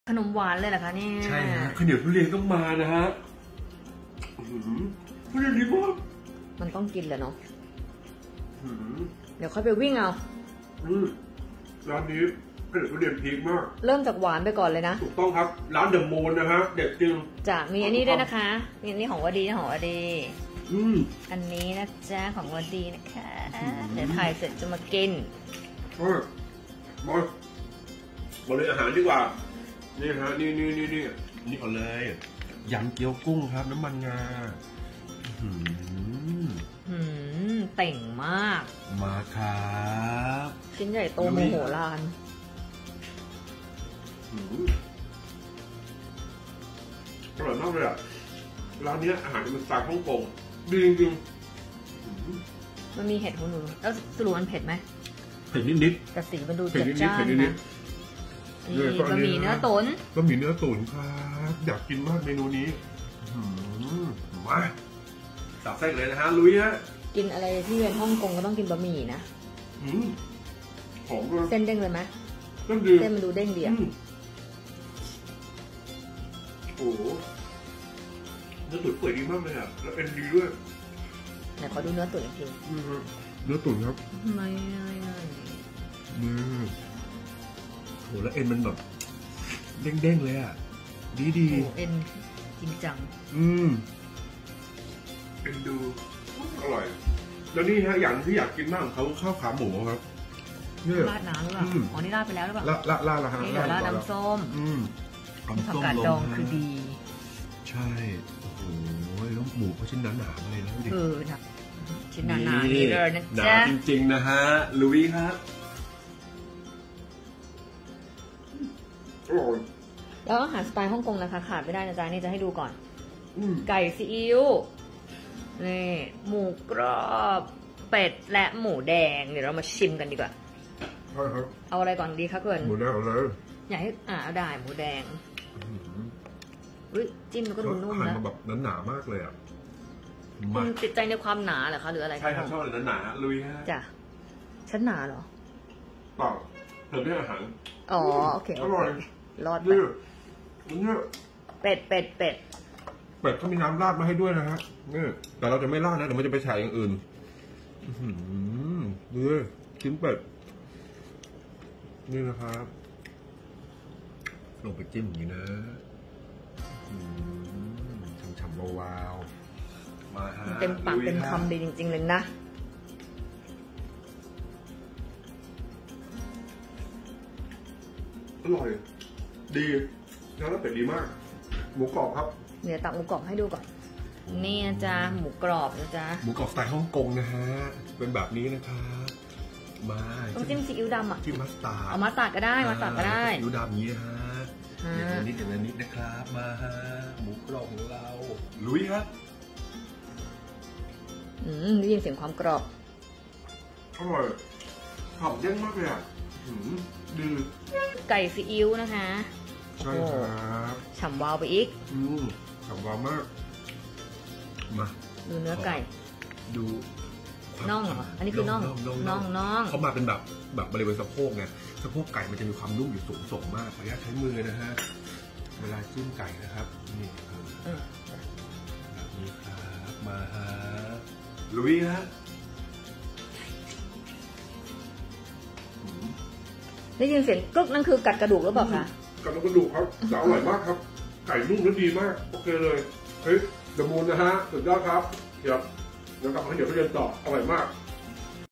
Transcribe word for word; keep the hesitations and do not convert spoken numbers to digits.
ขนมหวานเลยเหรอคะเนี่ยใช่ฮะข้าวเหนียวทุเรียนต้องมานะฮะทุเรียนดีมากมันต้องกินแหละเนาะเดี๋ยวค่อยไปวิ่งเอาร้านนี้ข้าวเหนียวทุเรียนพีคมากเริ่มจากหวานไปก่อนเลยนะถูกต้องครับร้านเดอะมูนนะฮะเด็ดจริงจะมีอันนี้ด้วยนะคะมีอันนี้ของวดีนะของวดีอืมอันนี้นะจ๊ะของวดีนะคะเดี๋ยวถ่ายเสร็จจะมากินมามามาเลยอาหารดีกว่านี่ฮะนี่นี่นี่นี่นี่ก่อนเลยยำเกี๊ยวกุ้งครับน้ำมันงาหืมหืมเต่งมากมาครับชิ้นใหญ่โตโมโหลานอร่อยมากเลยอ่ะร้านนี้อาหารเป็นสไตล์ฮ่องกงดีจริงๆมันมีเห็ดหูหนูแล้วสรุปมันเผ็ดไหมเผ็ดนิดๆแต่สีมันดูจัดจ้านนะนี่บะหมี่เนื้อตุ๋นบะหมี่เนื้อตุ๋นครับอยากกินมากเมนูนี้มาสับเส้นเลยนะฮะลุยฮะกินอะไรที่เป็นฮ่องกงก็ต้องกินบะหมี่นะหอมเลยเส้นเด้งเลยไหมเส้นดีเส้นมันดูเด้งดีอ่ะโอ้โหเนื้อตุ๋นเปื่อยดีมากเลยอ่ะแล้วเอ็นดีด้วยไหนขอดูเนื้อตุ๋นอีกทีเนื้อตุ๋นครับไม่ไม่มือโหแล้วเอ็นมันแบบเด้งๆเลยอ่ะดีดีเอ็นจริงจังอืมเอ็นดูอร่อยแล้วนี่ฮะอย่างที่อยากกินมากของเขาข้าวขาหมูครับราดน้ำหรือเปล่าอ๋อนี่ราดไปแล้วหรือเปล่าราดราดราดนี่เดี๋ยวราดน้ำส้มอืมน้ำส้มดองคือดีใช่โอ้โหแล้วหมูเขาชิ้นหนาๆเลยนะเออนะชิ้นหนาๆนี่เลยนะจ๊ะจริงๆนะฮะลุยครับแล้วอาหารสไตล์ฮ่องกงนะคะขาดไม่ได้นะจ๊ะนี่จะให้ดูก่อนไก่ซีอิ๊วนี่หมูกรอบเป็ดและหมูแดงเดี๋ยวเรามาชิมกันดีกว่าใช่ครับเอาอะไรก่อนดีคะเกินหมูแดงเอาเลยอยากให้อ่าเอาได้หมูแดงอุ้ยจิ้มแล้วก็ดูนุ่มนะแบบหนามากเลยอ่ะคุณติดใจในความหนาเหรอคะหรืออะไรใช่ครับชอบเลยหนาลุยฮะจ้ะฉันหนาเหรอเปล่าเติมด้วยอาหารอ๋อโอเคอร่อยรอดไปเนี่ยเป็ดเป็ดเป็ดเป็ดเขามีน้ำราดมาให้ด้วยนะฮะนี่แต่เราจะไม่ราดนะเดี๋ยวมันจะไปใส่อย่างอื่นดูชิ้นเป็ดนี่นะครับลงไปจิ้มอย่างนี้นะฉ่ำๆวาวๆมาฮะเต็มปากเต็มคำดีจริงๆเลยนะอร่อยดีแล้วเป็ดดีมากหมูกรอบครับเดี๋ยวตักหมูกรอบให้ดูก่อนนี่นะจ๊ะหมูกรอบนะจ๊ะหมูกรอบสไตล์ฮ่องกงนะฮะเป็นแบบนี้นะครับมาต้องจิ้มซีอิ๊วดำอ่ะจิ้มมัสตาร์ดเอามัสตาร์ดก็ได้มัสตาร์ดก็ได้ซีอิ๊วดำนี้ฮะเดี๋ยวนิดเดี๋ยวนิดนะครับมาฮะหมูกรอบของเราลุยครับอืมได้ยินเสียงความกรอบอร่อยหอมเด้งมากเลยอ่ะดีไก่ซีอิ๊วนะคะใช่ครับฉ่ำวาวไปอีกอืมฉ่ำวาวมากมาดูเนื้อไก่ดูน่องเหรออันนี้คือน่องน่องน่องเขามาเป็นแบบแบบบริเวณสะโพกไงสะโพกไก่มันจะมีความนุ่มอยู่สูงส่งมากขออนุญาตใช้มือนะฮะเวลาจิ้มไก่นะครับนี่แบบนี้ครับมาฮะลุยฮะได้ยินเสียงกึกนั่นคือกัดกระดูกหรือเปล่าคะกัดกระดูกครับแต่อร่อยมากครับไก่นุ่มและดีมากโอเคเลยเฮ้ยเดอะมูนนะฮะสุดยอดครับเดี๋ยวเดี๋ยวกลับมาเดี๋ยวไปเรียนต่ออร่อยมาก